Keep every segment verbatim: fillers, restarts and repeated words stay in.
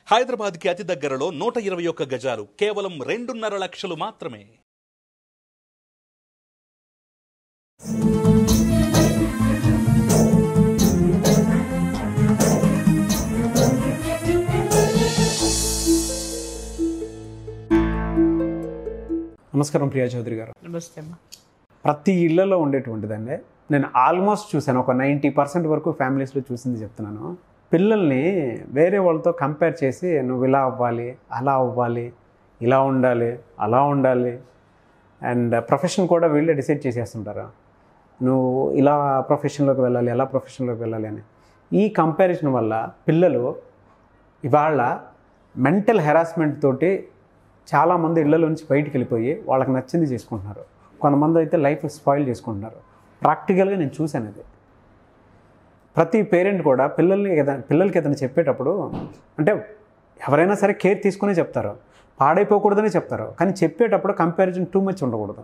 హైదరాబాద్కి అతి దగ్గరలో నూట ఇరవై ఒక్క గజాలు కేవలం రెండున్నర లక్షలు మాత్రమే. నమస్కారం ప్రియా చౌదరి గారు. నమస్తే అమ్మా. ప్రతి ఇళ్లలో ఉండేటువంటిదండి. నేను ఆల్మోస్ట్ చూశాను, ఒక నైంటీ పర్సెంట్ వరకు ఫ్యామిలీస్లో చూసింది చెప్తున్నాను. పిల్లల్ని వేరే వాళ్ళతో కంపేర్ చేసి నువ్వు ఇలా అవ్వాలి, అలా అవ్వాలి, ఇలా ఉండాలి, అలా ఉండాలి, అండ్ ప్రొఫెషన్ కూడా వీళ్ళే డిసైడ్ చేసేస్తుంటారు. నువ్వు ఇలా ప్రొఫెషన్లోకి వెళ్ళాలి, ఎలా ప్రొఫెషన్లోకి వెళ్ళాలి అని. ఈ కంపారిజన్ వల్ల పిల్లలు ఇవాళ మెంటల్ హెరాస్మెంట్ తోటి చాలామంది ఇళ్ళ నుంచి బయటికి వెళ్ళిపోయి వాళ్ళకి నచ్చింది చేసుకుంటున్నారు. కొంతమంది అయితే లైఫ్ స్పాయిల్ చేసుకుంటున్నారు. ప్రాక్టికల్గా నేను చూశాను అది. ప్రతి పేరెంట్ కూడా పిల్లల్ని ఏదైనా పిల్లలకి ఏదైనా చెప్పేటప్పుడు, అంటే ఎవరైనా సరే కేర్ తీసుకునే చెప్తారు, పాడైపోకూడదని చెప్తారు. కానీ చెప్పేటప్పుడు కంపారిజన్ టూ మచ్ ఉండకూడదు.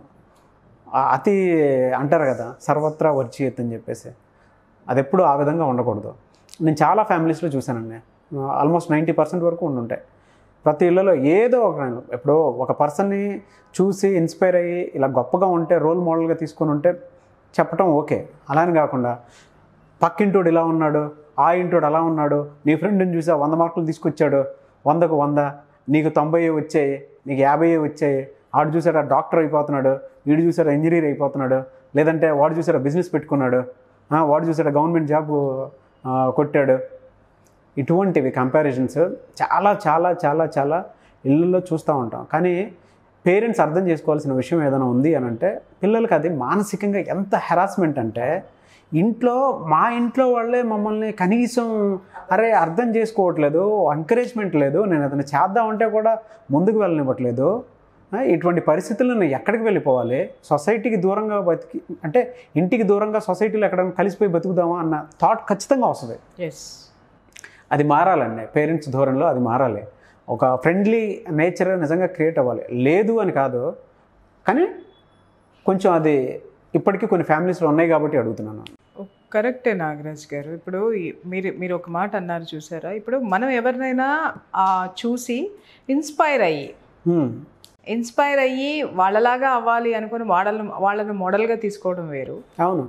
అతి అంటారు కదా, సర్వత్రా వర్జియత్ అని చెప్పేసి, అది ఎప్పుడు ఆ విధంగా ఉండకూడదు. నేను చాలా ఫ్యామిలీస్లో చూశానండి. ఆల్మోస్ట్ నైంటీ పర్సెంట్ వరకు ఉండుంటాయి. ప్రతి ఇళ్ళలో ఏదో ఒక ఎప్పుడో ఒక పర్సన్ని చూసి ఇన్స్పైర్ అయ్యి ఇలా గొప్పగా ఉంటే రోల్ మోడల్గా తీసుకొని ఉంటే చెప్పటం ఓకే. అలానే కాకుండా పక్కింటోడు ఇలా ఉన్నాడు, ఆ ఇంటోడు అలా ఉన్నాడు, నీ ఫ్రెండ్ని చూసా వంద మార్కులు తీసుకొచ్చాడు, వందకు వంద, నీకు తొంభై వచ్చాయి, నీకు యాభై వచ్చాయి, ఆడు చూసారా డాక్టర్ అయిపోతున్నాడు, వీడు చూసారా ఇంజనీర్ అయిపోతున్నాడు, లేదంటే వాడు చూసారా బిజినెస్ పెట్టుకున్నాడు, వాడు చూసారా గవర్నమెంట్ జాబ్ కొట్టాడు. ఇటువంటివి కంపారిజన్స్ చాలా చాలా చాలా చాలా ఇళ్ళల్లో చూస్తూ ఉంటాం. కానీ పేరెంట్స్ అర్థం చేసుకోవాల్సిన విషయం ఏదైనా ఉంది అని అంటే, పిల్లలకి అది మానసికంగా ఎంత హెరాస్మెంట్ అంటే, ఇంట్లో మా ఇంట్లో వాళ్ళే మమ్మల్ని కనీసం అరే అర్థం చేసుకోవట్లేదు, ఎంకరేజ్మెంట్ లేదు, నేను ఏదైనా చేద్దామంటే కూడా ముందుకు వెళ్ళనివ్వట్లేదు. ఇటువంటి పరిస్థితుల్లో నేను ఎక్కడికి వెళ్ళిపోవాలి, సొసైటీకి దూరంగా బతికి అంటే ఇంటికి దూరంగా సొసైటీలో ఎక్కడైనా కలిసిపోయి బతుకుదామా అన్న థాట్ ఖచ్చితంగా వస్తుంది. ఎస్, అది మారాలండి. పేరెంట్స్ ధోరణిలో అది మారాలి. ఒక ఫ్రెండ్లీ నేచర్ నిజంగా క్రియేట్ అవ్వాలి. లేదు అని కాదు, కానీ కొంచెం అది ఇప్పటికీ కొన్ని ఫ్యామిలీస్లో ఉన్నాయి కాబట్టి అడుగుతున్నాను. కరెక్టే నాగరాజ్ గారు. ఇప్పుడు మీరు మీరు ఒక మాట అన్నారు చూసారా, ఇప్పుడు మనం ఎవరినైనా చూసి ఇన్స్పైర్ అయ్యి ఇన్స్పైర్ అయ్యి వాళ్ళలాగా అవ్వాలి అనుకుని వాళ్ళని వాళ్ళని మోడల్గా తీసుకోవడం వేరు. అవును,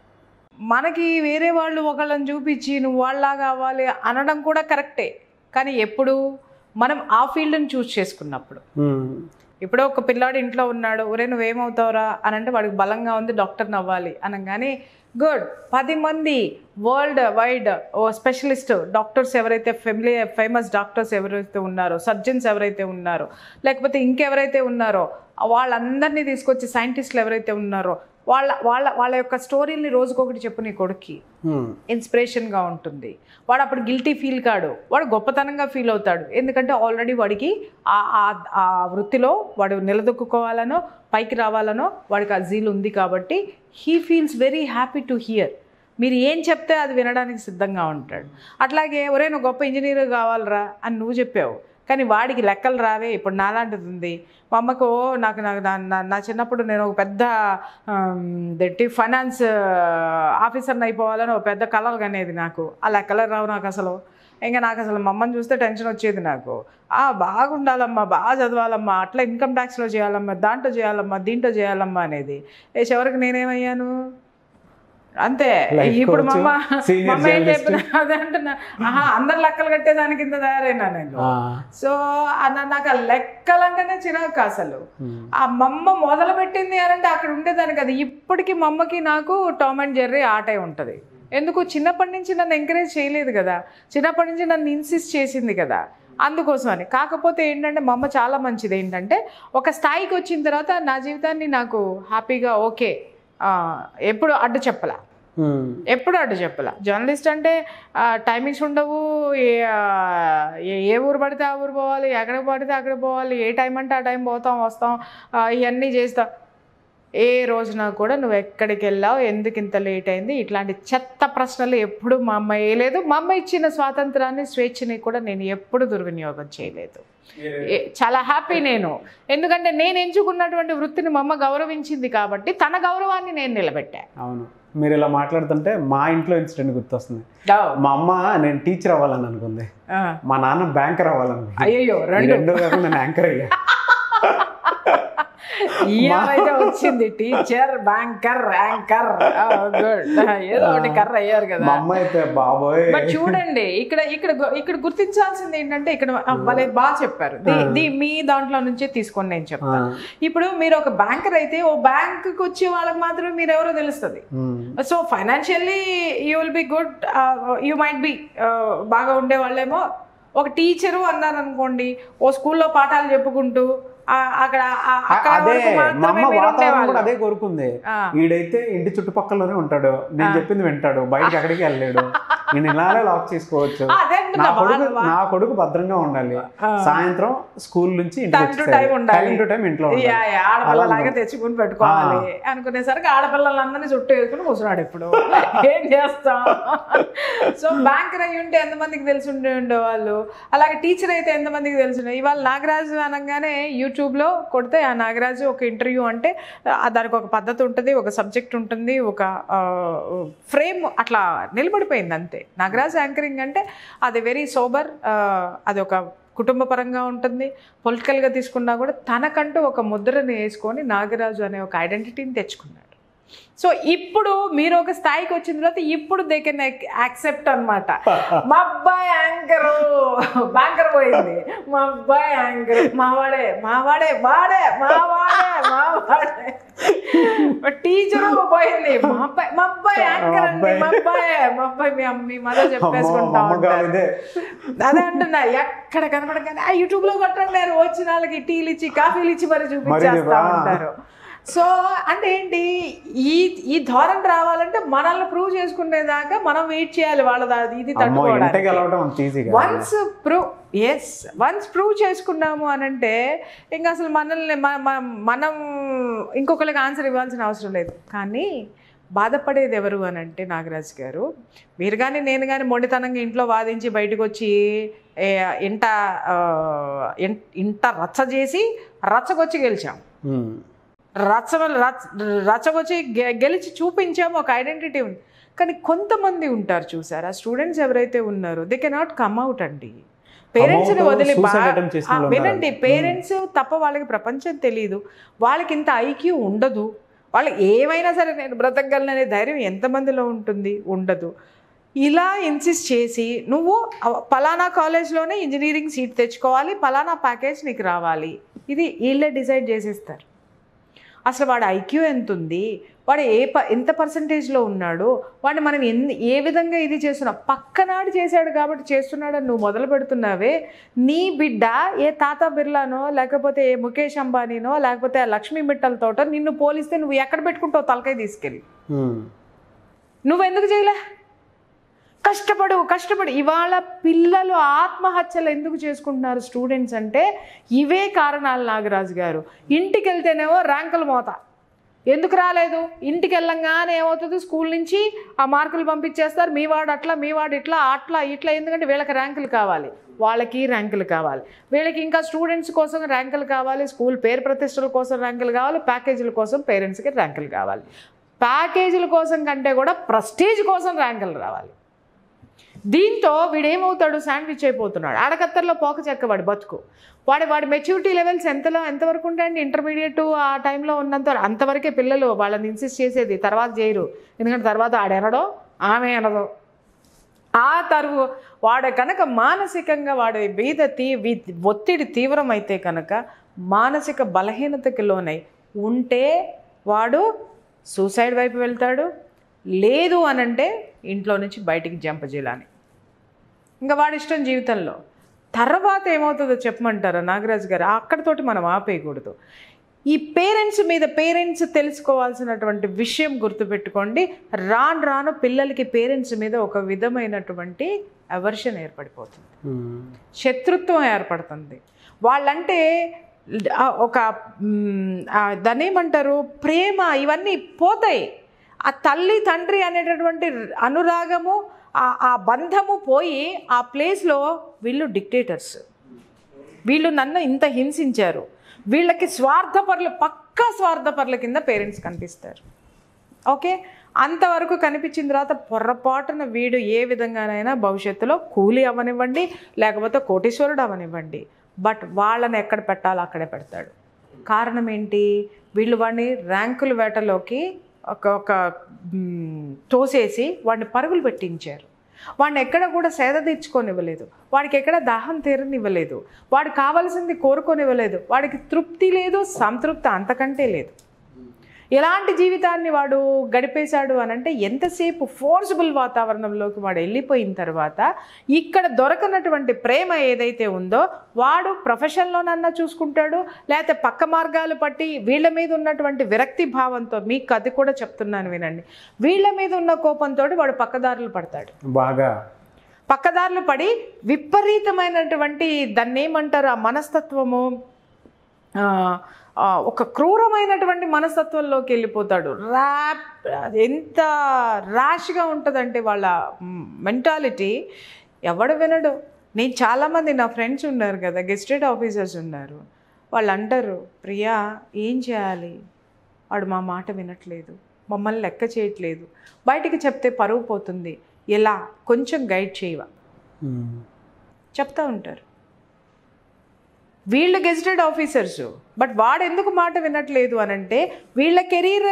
మనకి వేరే వాళ్ళు ఒకళ్ళని చూపించి నువ్వు వాళ్ళలాగా అవ్వాలి అనడం కూడా కరెక్టే. కానీ ఎప్పుడు మనం ఆ ఫీల్డ్ని చూస్ చేసుకున్నప్పుడు. ఇప్పుడు ఒక పిల్లాడు ఇంట్లో ఉన్నాడు, ఒరే నువ్వేమవుతావురా అని అంటే వాడికి బలంగా ఉంది డాక్టర్ని అవ్వాలి అనగానే గుడ్, పది మంది వరల్డ్ వైడ్ ఓ స్పెషలిస్ట్ డాక్టర్స్ ఎవరైతే ఫెమిలియర్ ఫేమస్ డాక్టర్స్ ఎవరైతే ఉన్నారో, సర్జన్స్ ఎవరైతే ఉన్నారో, లేకపోతే ఇంకెవరైతే ఉన్నారో వాళ్ళందరినీ తీసుకొచ్చి సైంటిస్టులు ఎవరైతే ఉన్నారో వాళ్ళ వాళ్ళ వాళ్ళ యొక్క స్టోరీని రోజుకొకటి చెప్పు నీ కొడుక్కి, ఇన్స్పిరేషన్గా ఉంటుంది. వాడు అప్పుడు గిల్టీ ఫీల్ కాడు, వాడు గొప్పతనంగా ఫీల్ అవుతాడు. ఎందుకంటే ఆల్రెడీ వాడికి ఆ వృత్తిలో వాడు నిలదొక్కుకోవాలనో పైకి రావాలనో వాడికి ఆ జీల్ ఉంది కాబట్టి he feels very happy to hear. మీరు ఏం చెప్తే అది వినడానికి సిద్ధంగా ఉంటాడు. అట్లాగే ఒరే నువ్వు గొప్ప ఇంజనీర్ కావాలరా అని నువ్వు చెప్పావు, కానీ వాడికి లెక్కలు రావే. ఇప్పుడు నాలాంటిది ఉంది, మా అమ్మకు నాకు నాకు నా చిన్నప్పుడు నేను ఒక పెద్ద దట్టి ఫైనాన్స్ ఆఫీసర్ని అయిపోవాలని ఒక పెద్ద కలలు కనేది. నాకు ఆ లెక్కలు రావు నాకు అసలు. ఇంకా నాకు అసలు మా అమ్మని చూస్తే టెన్షన్ వచ్చేది నాకు. బాగుండాలమ్మా, బాగా చదవాలమ్మా, అట్లా ఇన్కమ్ ట్యాక్స్లో చేయాలమ్మా, దాంట్లో చేయాలమ్మా, దీంట్లో చేయాలమ్మా అనేది. ఏ చివరికి నేనేమయ్యాను అంతే. ఇప్పుడు మా అమ్మ మా అమ్మ ఏం చెప్పిన అదే అంటున్నా, ఆహా అందరు లెక్కలు కట్టేదాని కింద తయారైనా నేను. సో నాకు ఆ లెక్కలంటేనే చిరాకు అసలు. ఆ మమ్మ మొదలు పెట్టింది అని అంటే అక్కడ ఉండేదాన్ని కదా. ఇప్పటికీ మా అమ్మకి నాకు టామ్ అండ్ జెర్రీ ఆటే ఉంటుంది. ఎందుకు, చిన్నప్పటి నుంచి నన్ను ఎంకరేజ్ చేయలేదు కదా, చిన్నప్పటి నుంచి నన్ను ఇన్సిస్ట్ చేసింది కదా, అందుకోసమని. కాకపోతే ఏంటంటే మా అమ్మ చాలా మంచిది. ఏంటంటే ఒక స్థాయికి వచ్చిన తర్వాత నా జీవితాన్ని నాకు హ్యాపీగా ఓకే, ఎప్పుడు అడ్డు చెప్పలా, ఎప్పుడు అడ్డు చెప్పలా. జర్నలిస్ట్ అంటే టైమింగ్స్ ఉండవు, ఏ ఊరు పడితే ఆ ఊరు పోవాలి, ఎక్కడికి పడితే అక్కడికి పోవాలి, ఏ టైం అంటే ఆ టైం పోతాం వస్తాం, ఇవన్నీ చేస్తాం. ఏ రోజున కూడా నువ్వు ఎక్కడికి వెళ్ళావు, ఎందుకు ఇంత లేట్ అయింది, ఇట్లాంటి చెత్త ప్రశ్నలు ఎప్పుడు మా అమ్మ వేయలేదు. మా అమ్మ ఇచ్చిన స్వాతంత్రాన్ని స్వేచ్ఛని కూడా నేను ఎప్పుడు దుర్వినియోగం చేయలేదు. చాలా హ్యాపీ నేను, ఎందుకంటే నేను ఎంచుకున్నటువంటి వృత్తిని మా అమ్మ గౌరవించింది కాబట్టి తన గౌరవాన్ని నేను నిలబెట్టా. అవును, మీరు ఇలా మాట్లాడుతుంటే మా ఇంట్లో ఇన్సిడెంట్ గుర్తొస్తుంది. మా అమ్మ నేను టీచర్ అవ్వాలని అనుకుంది, మా నాన్న బ్యాంకర్ అవ్వాలనుకుంది. అయ్యో రెండో కాకుండా నేను యాంకర్ అయ్యా. ఏమైతే వచ్చింది టీచర్ బ్యాంకర్ యాంకర్ గుడ్ ఏదో ఒకటి కర్ర అయ్యారు కదా. మా అమ్మ అయితే బాబోయ్. బట్ చూడండి ఇక్కడ ఇక్కడ ఇక్కడ గుర్తించాల్సింది ఏంటంటే ఇక్కడ వాళ్ళే బాగా చెప్పారు, మీ దాంట్లో నుంచే తీసుకొని నేను చెప్తాను. ఇప్పుడు మీరు ఒక బ్యాంకర్ అయితే ఓ బ్యాంక్ కి వచ్చే వాళ్ళకి మాత్రమే మీరు ఎవరో తెలుస్తుంది. So financially you will be good, you might be బాగా ఉండే వాళ్ళేమో. ఒక టీచరు అన్నారు అనుకోండి, ఓ స్కూల్లో పాఠాలు చెప్పుకుంటూ అక్కడ అదే కోరుకుంది. వీడైతే ఇంటి చుట్టుపక్కలనే ఉంటాడు, నేను చెప్పింది వింటాడు, బయటకి ఎక్కడికి వెళ్ళాడు, నేను ఇలానే లాక్ చేసుకోవచ్చు, నా కొడుకు నా కొడుకు భద్రంగా ఉండాలి, సాయంత్రం స్కూల్ నుంచి టైం టు టైం ఇంట్లో ఆడపిల్లలాగా తెచ్చుకుని పెట్టుకోవాలి అనుకునేసరికి ఆడపిల్లలందరినీ చుట్టూ వేసుకుని కూర్చున్నాడు. ఇప్పుడు ఏం చేస్తాం? సో బ్యాంకర్ అయ్యి ఉంటే ఎంతమందికి తెలిసి ఉండే ఉండేవాళ్ళు, అలాగే టీచర్ అయితే ఎంతమందికి తెలిసి. ఇవాళ నాగరాజు అనగానే యూట్యూబ్లో కొడితే ఆ నాగరాజు ఒక ఇంటర్వ్యూ అంటే దానికి ఒక పద్ధతి ఉంటుంది, ఒక సబ్జెక్ట్ ఉంటుంది, ఒక ఫ్రేమ్ అట్లా నిలబడిపోయింది అంతే. నాగరాజు యాంకరింగ్ అంటే అది వెరీ సోబర్, అది ఒక కుటుంబ పరంగా ఉంటుంది. పొలిటికల్గా తీసుకున్నా కూడా తనకంటూ ఒక ముద్రని వేసుకొని నాగరాజు అనే ఒక ఐడెంటిటీని తెచ్చుకున్నాడు. సో ఇప్పుడు మీరు ఒక స్థాయికి వచ్చిన తర్వాత ఇప్పుడు దే కెన్ యాక్సెప్ట్ అనమాట. మా అబ్బాయి యాంకరు, బ్యాంకర్ పోయింది, మా అబ్బాయి యాంకర్, మావాడే మావాడే వాడే మావాడే మావాడే టీచరు పోయింది, మా అబ్బాయి మా అబ్బాయి యాంకర్ అండి, మా అబ్బాయి మా అబ్బాయి మీ అమ్మి మళ్ళీ చెప్పేసుకుంటా ఉంటారు. అదే అంటున్నా, ఎక్కడ కనపడగానే ఆ యూట్యూబ్ లో కొట్టండి వచ్చిన వాళ్ళకి టీలు ఇచ్చి కాఫీలు ఇచ్చి మరి చూపించేస్తా ఉంటారు. సో అంటే ఏంటి, ఈ ఈ ధోరణి రావాలంటే మనల్ని ప్రూవ్ చేసుకునేదాకా మనం వెయిట్ చేయాలి వాళ్ళ ఇది తట్టుకోవడానికి. వన్స్ ప్రూవ్ ఎస్ వన్స్ ప్రూవ్ చేసుకున్నాము అని అంటే ఇంకా అసలు మనల్ని మనం ఇంకొకరికి ఆన్సర్ ఇవ్వాల్సిన అవసరం లేదు. కానీ బాధపడేది ఎవరు అని అంటే నాగరాజు గారు, మీరు కానీ నేను కానీ మొండితనంగా ఇంట్లో వాదించి బయటకు వచ్చి ఇంట ఇంట రచ్చ చేసి రచ్చకొచ్చి గెలిచాం, రచ్చ రచ్చకొచ్చి గెలిచి చూపించాము, ఒక ఐడెంటిటీ ఉంది. కానీ కొంతమంది ఉంటారు చూసారా, స్టూడెంట్స్ ఎవరైతే ఉన్నారో దే కెనాట్ కమ్ అవుట్ అండి. పేరెంట్స్ని వదిలి వినండి, పేరెంట్స్ తప్ప వాళ్ళకి ప్రపంచం తెలియదు, వాళ్ళకి ఇంత ఐక్యూ ఉండదు, వాళ్ళకి ఏమైనా సరే నేను బ్రతకగలననే ధైర్యం ఎంతమందిలో ఉంటుంది, ఉండదు. ఇలా ఇన్సిస్ట్ చేసి నువ్వు పలానా కాలేజ్లోనే ఇంజనీరింగ్ సీట్ తెచ్చుకోవాలి, పలానా ప్యాకేజ్ నీకు రావాలి, ఇది వీళ్ళే డిసైడ్ చేసేస్తారు. అసలు వాడు ఐక్యూ ఎంత ఉంది, వాడు ఏ ప ఎంత పర్సంటేజ్లో ఉన్నాడు, వాడిని మనం ఎన్ ఏ విధంగా ఇది చేస్తున్నావు, పక్కనాడు చేశాడు కాబట్టి చేస్తున్నాడని నువ్వు మొదలు పెడుతున్నావే. నీ బిడ్డ ఏ తాత బిర్లానో లేకపోతే ఏ ముఖేష్ అంబానీనో లేకపోతే ఆ లక్ష్మీ మిట్టలతోటో నిన్ను పోలిస్తే నువ్వు ఎక్కడ పెట్టుకుంటావు తలకాయ తీసుకెళ్ళి? నువ్వెందుకు చేయలే? కష్టపడు కష్టపడు ఇవాళ పిల్లలు ఆత్మహత్యలు ఎందుకు చేసుకుంటున్నారు స్టూడెంట్స్ అంటే ఇవే కారణాలు. నాగరాజు గారు ఇంటికి వెళ్తేనేమో ర్యాంకులు మోత, ఎందుకు రాలేదు, ఇంటికి వెళ్ళంగానే ఏమవుతుంది, స్కూల్ నుంచి ఆ మార్కులు పంపించేస్తారు, మీ వాడు అట్లా మీ వాడు ఇట్లా అట్లా ఇట్లా, ఎందుకంటే వీళ్ళకి ర్యాంకులు కావాలి, వాళ్ళకి ర్యాంకులు కావాలి, వీళ్ళకి ఇంకా స్టూడెంట్స్ కోసం ర్యాంకులు కావాలి, స్కూల్ పేరు ప్రతిష్టల కోసం ర్యాంకులు కావాలి, ప్యాకేజీల కోసం పేరెంట్స్కి ర్యాంకులు కావాలి, ప్యాకేజీల కోసం కంటే కూడా ప్రెస్టీజ్ కోసం ర్యాంకులు రావాలి. దీంతో వీడేమవుతాడు, శాండ్విచ్ అయిపోతున్నాడు, ఆడకత్తర్లో పోక చెక్క వాడి బతుకు. వాడి వాడి మెచ్యూరిటీ లెవెల్స్ ఎంతలో ఎంతవరకు ఉంటాయండి, ఇంటర్మీడియట్ ఆ టైంలో ఉన్నంత అంతవరకే పిల్లలు వాళ్ళని ఇన్సిస్ట్ చేసేది, తర్వాత చేయరు, ఎందుకంటే తర్వాత ఆడెనడో ఆమె అనదో. ఆ తరువు వాడు కనుక మానసికంగా వాడి మీద తీ ఒత్తిడి తీవ్రమైతే కనుక మానసిక బలహీనతకి లోనై ఉంటే వాడు సూసైడ్ వైపు వెళ్తాడు, లేదు అనంటే ఇంట్లో నుంచి బయటికి జంప్ చేయాలని, ఇంకా వాడి ఇష్టం జీవితంలో. తర్వాత ఏమవుతుందో చెప్పమంటారా నాగరాజు గారు, అక్కడితోటి మనం ఆపేయకూడదు. ఈ పేరెంట్స్ మీద పేరెంట్స్ తెలుసుకోవాల్సినటువంటి విషయం గుర్తుపెట్టుకోండి, రాను రాను పిల్లలకి పేరెంట్స్ మీద ఒక విధమైనటువంటి అవర్షన్ ఏర్పడిపోతుంది, శత్రుత్వం ఏర్పడుతుంది. వాళ్ళంటే ఒక దాన్ని ఏమంటారు, ప్రేమ, ఇవన్నీ పోతాయి. ఆ తల్లి తండ్రి అనేటటువంటి అనురాగము ఆ బంధము పోయి ఆ ప్లేస్లో వీళ్ళు డిక్టేటర్స్, వీళ్ళు నన్ను ఇంత హింసించారు, వీళ్ళకి స్వార్థపరులు, పక్కా స్వార్థపరుల కింద పేరెంట్స్ కనిపిస్తారు. ఓకే, అంతవరకు కనిపించిన తర్వాత పొర్రపాటున వీడు ఏ విధంగానైనా భవిష్యత్తులో కూలీ అవ్వనివ్వండి, లేకపోతే కోటీశ్వరుడు అవ్వనివ్వండి, బట్ వాళ్ళని ఎక్కడ పెట్టాలో అక్కడే పెడతాడు. కారణం ఏంటి? వీళ్ళు వాడిని ర్యాంకుల వేటలోకి ఒక ఒక తోసేసి వాడిని పరుగులు పెట్టించారు. వాడిని ఎక్కడ కూడా సేద తీర్చుకొనివ్వలేదు, వాడికి ఎక్కడ దాహం తీరనివ్వలేదు, వాడికి కావాల్సింది కోరుకొనివ్వలేదు, వాడికి తృప్తి లేదు, సంతృప్తి అంతకంటే లేదు. ఎలాంటి జీవితాన్ని వాడు గడిపేశాడు అని అంటే ఎంతసేపు ఫోర్స్బుల్ వాతావరణంలోకి వాడు వెళ్ళిపోయిన తర్వాత ఇక్కడ దొరకనటువంటి ప్రేమ ఏదైతే ఉందో వాడు ప్రొఫెషన్లోనన్నా చూసుకుంటాడు, లేకపోతే పక్క మార్గాలు పట్టి వీళ్ళ మీద ఉన్నటువంటి విరక్తి భావంతో, మీకు అది కూడా చెప్తున్నాను వినండి, వీళ్ళ మీద ఉన్న కోపంతో వాడు పక్కదారులు పడతాడు. బాగా పక్కదారులు పడి విపరీతమైనటువంటి దాన్ని ఏమంటారు ఆ మనస్తత్వము, ఒక క్రూరమైనటువంటి మనస్తత్వంలోకి వెళ్ళిపోతాడు. ర్యాప్ ఎంత ర్యాష్గా ఉంటుందంటే వాళ్ళ మెంటాలిటీ ఎవడు వినడు. నేను చాలామంది నా ఫ్రెండ్స్ ఉన్నారు కదా, గెస్టెడ్ ఆఫీసర్స్ ఉన్నారు, వాళ్ళు అంటారు, ప్రియా ఏం చేయాలి, వాడు మా మాట వినట్లేదు, మమ్మల్ని లెక్క చేయట్లేదు, బయటికి చెప్తే పరువు పోతుంది, ఎలా కొంచెం గైడ్ చేయవా చెప్తా ఉంటారు. వీళ్ళు గెజిటెడ్ ఆఫీసర్స్, బట్ వాడు ఎందుకు మాట వినట్లేదు అని అంటే వీళ్ళ కెరీర్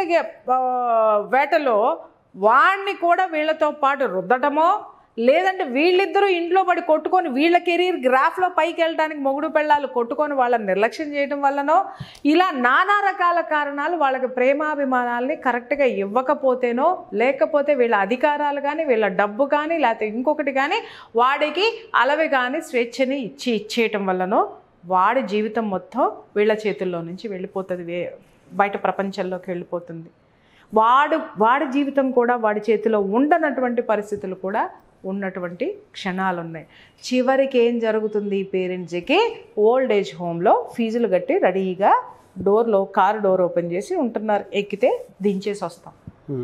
వేటలో వాడిని కూడా వీళ్ళతో పాటు రుద్దటమో, లేదంటే వీళ్ళిద్దరూ ఇంట్లో పడి కొట్టుకొని వీళ్ళ కెరీర్ గ్రాఫ్లో పైకి వెళ్ళడానికి మొగుడు పెళ్ళాలు కొట్టుకొని వాళ్ళని నిర్లక్ష్యం చేయడం వల్లనో, ఇలా నానా రకాల కారణాలు వాళ్ళకి ప్రేమాభిమానాల్ని కరెక్ట్గా ఇవ్వకపోతేనో, లేకపోతే వీళ్ళ అధికారాలు కానీ వీళ్ళ డబ్బు కానీ లేకపోతే ఇంకొకటి కానీ వాడికి అలవి కానీ స్వేచ్ఛని ఇచ్చి ఇచ్చేయటం వల్లనో వాడి జీవితం మొత్తం వీళ్ళ చేతుల్లో నుంచి వెళ్ళిపోతుంది, వే బయట ప్రపంచంలోకి వెళ్ళిపోతుంది. వాడు వాడి జీవితం కూడా వాడి చేతిలో ఉండనటువంటి పరిస్థితులు కూడా ఉన్నటువంటి క్షణాలు ఉన్నాయి. చివరికి ఏం జరుగుతుంది? పేరెంట్స్కి ఓల్డ్ ఏజ్ హోమ్లో ఫీజులు కట్టి రెడీగా డోర్లో కారు డోర్ ఓపెన్ చేసి ఉంటున్నారు, ఎక్కితే దించేసి వస్తాం.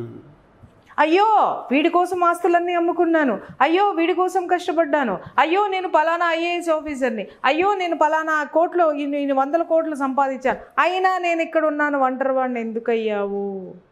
అయ్యో వీడి కోసం ఆస్తులన్నీ అమ్ముకున్నాను, అయ్యో వీడి కోసం కష్టపడ్డాను, అయ్యో నేను పలానా ఐఏఎస్ ఆఫీసర్ని, అయ్యో నేను పలానా కోట్లు ఇన్ని వందల కోట్లు సంపాదించాను, అయినా నేను ఇక్కడ ఉన్నాను, ఒంటరి వాడిని ఎందుకు అయ్యావు?